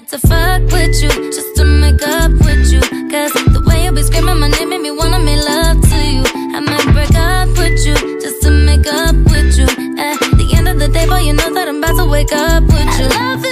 to fuck with you, just to make up with you. Cause the way you be screaming my name made me wanna make love to you. I might break up with you, just to make up with you. At the end of the day, boy, you know that I'm about to wake up with you. I love it.